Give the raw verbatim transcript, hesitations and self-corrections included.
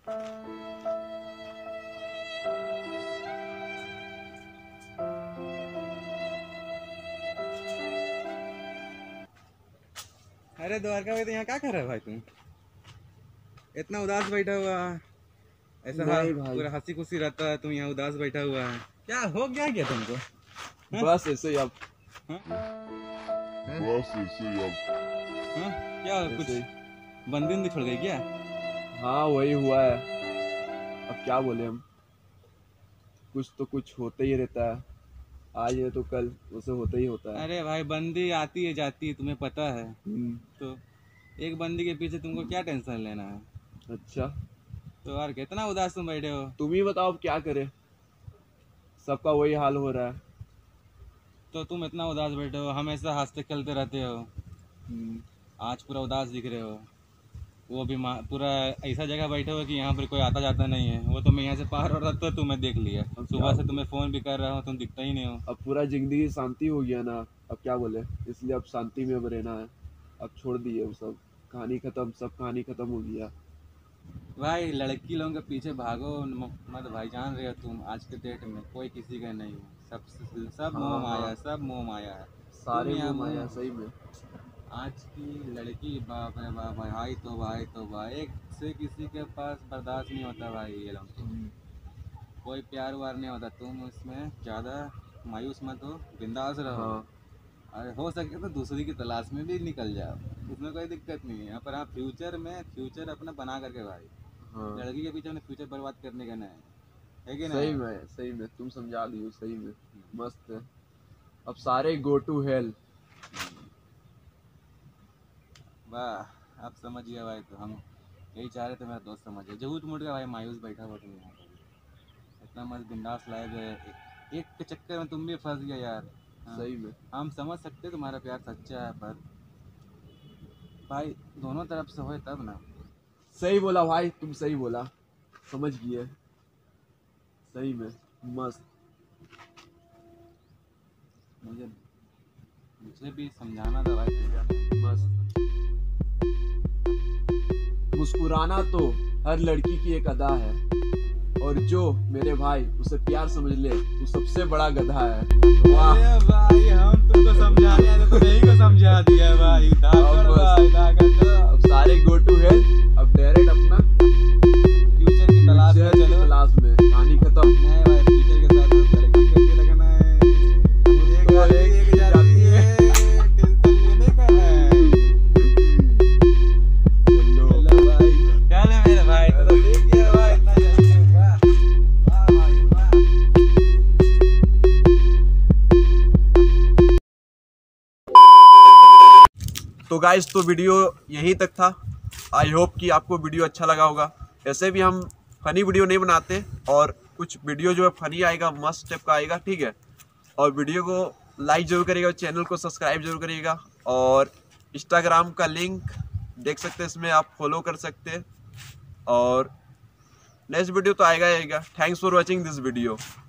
अरे द्वारका भाई, तो यहाँ क्या कर रहा है भाई तुम? इतना उदास बैठा हुआ है, ऐसा हाल पूरा हंसी खुशी रहता है, तुम यहाँ उदास बैठा हुआ है, क्या हो गया क्या तुमको? हा? बस ऐसे ही अब हा? बस ऐसे ही अब हा? क्या कुछ बंदी उंदी छोड़ गई क्या? हाँ वही हुआ है, अब क्या बोले हम, कुछ तो कुछ होता ही रहता है, आज है तो कल उसे होता ही होता है। अरे भाई बंदी आती है जाती है, तुम्हें पता है, तो एक बंदी के पीछे तुमको क्या टेंशन लेना है? अच्छा तो यार कितना उदास तुम बैठे हो। तुम ही बताओ अब क्या करे, सबका वही हाल हो रहा है। तो तुम इतना उदास बैठे हो, हमेशा हंसते खेलते रहते हो, आज पूरा उदास दिख रहे हो, वो भी पूरा ऐसा जगह बैठे हो कि यहाँ पर कोई आता जाता नहीं है। वो तो मैं यहाँ से पार हो रहा था, तुम्हें देख लिया, सुबह से तुम्हें फोन भी कर रहा हूँ, तुम दिखता ही नहीं हो। अब पूरा जिंदगी शांति हो गया ना, अब क्या बोले, इसलिए अब शांति में अब रहना है, अब छोड़ दिए वो सब, कहानी खत्म, सब कहानी खत्म हो गया। भाई लड़की लोगों के पीछे भागो मत भाई, जान रहे हो तुम आज के डेट में कोई किसी का नहीं है, सब सब मोह माया, सब मोह माया है, सारे मोह माया सही में। आज की लड़की बाप रे बाप भाई, तो भाई तो भाई एक से किसी के पास बर्दाश्त नहीं होता भाई, ये लोग कोई प्यार वार नहीं होता। तुम उसमें ज़्यादा मायूस मत हो, बिंदास रहो। हाँ। अरे हो सके तो दूसरी की तलाश में भी निकल जाओ, उसमें कोई दिक्कत नहीं है, पर हाँ फ्यूचर में फ्यूचर अपना बना करके भाई। हाँ। लड़की के पीछे अपने फ्यूचर बर्बाद करने का नहीं है कि नहीं? सही में सही में तुम समझा लियो, सही में मस्त है। अब सारे गो टू हेल। वाह आप समझ गया भाई, तो हम यही चाह रहे थे, मेरा दोस्त समझ गया। झूठ मूठ का भाई मायूस बैठा हुआ तुम यहाँ पर, इतना मस्त बिंदास लाए गए, एक के चक्कर में तुम भी फंस गया यार। हाँ। सही में हम समझ सकते तुम्हारा प्यार सच्चा है, पर भाई दोनों तरफ से होए तब ना। सही बोला भाई, तुम सही बोला, समझ गए सही में मस्त। मुझे मुझे भी समझाना था भाई, मस्त। मुस्कुराना तो हर लड़की की एक अदा है, और जो मेरे भाई उसे प्यार समझ ले वो सबसे बड़ा गधा है। वाह भाई, हम तुमको समझाने आए तो नहीं को समझा दिया भाई। धाकड़ भाई धाकड़। अब सारे गो टू हेल, अब डायरेक्ट अपना फ्यूचर की तलाश में चलो, तलाश में, कहानी खत्म। नहीं भाई फ्यूचर के साथ साथ लड़की करके लगना है, एक वाले एक जाती है, टेंशन लेने का है। चलो भाई चल मेरे भाई, तो देख गया भाई इतना जल्दी। वाह वाह भाई वाह। तो गाइस तो वीडियो यहीं तक था, आई होप कि आपको वीडियो अच्छा लगा होगा। ऐसे भी हम फनी वीडियो नहीं बनाते, और कुछ वीडियो जो है फनी आएगा, मस्त टाइप का आएगा, ठीक है। और वीडियो को लाइक जरूर करिएगा, चैनल को सब्सक्राइब जरूर करिएगा, और इंस्टाग्राम का लिंक देख सकते हैं, इसमें आप फॉलो कर सकते हैं। और नेक्स्ट वीडियो तो आएगा आएगा। Thanks for watching this video.